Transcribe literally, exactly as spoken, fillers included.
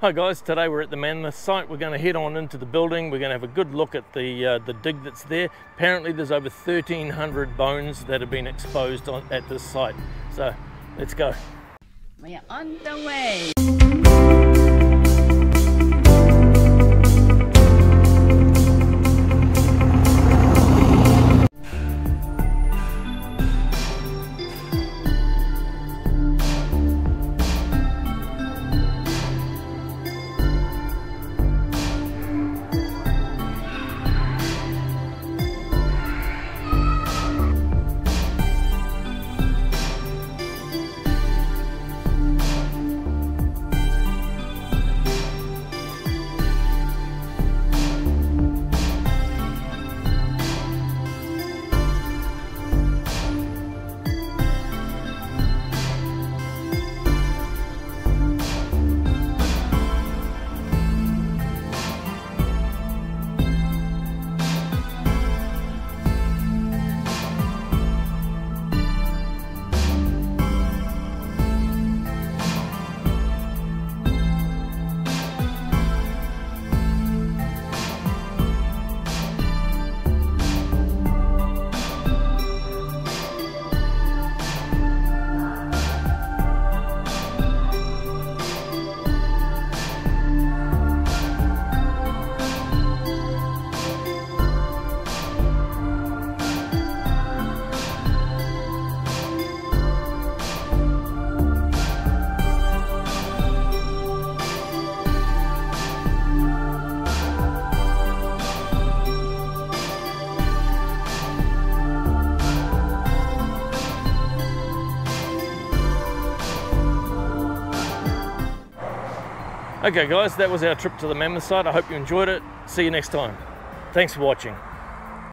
Hi guys, today we're at the Mammoth site. We're going to head on into the building. We're going to have a good look at the uh, the dig that's there. Apparently there's over thirteen hundred bones that have been exposed on, at this site. So let's go. We are on the way. Okay guys, that was our trip to the Mammoth site. I hope you enjoyed it. See you next time. Thanks for watching.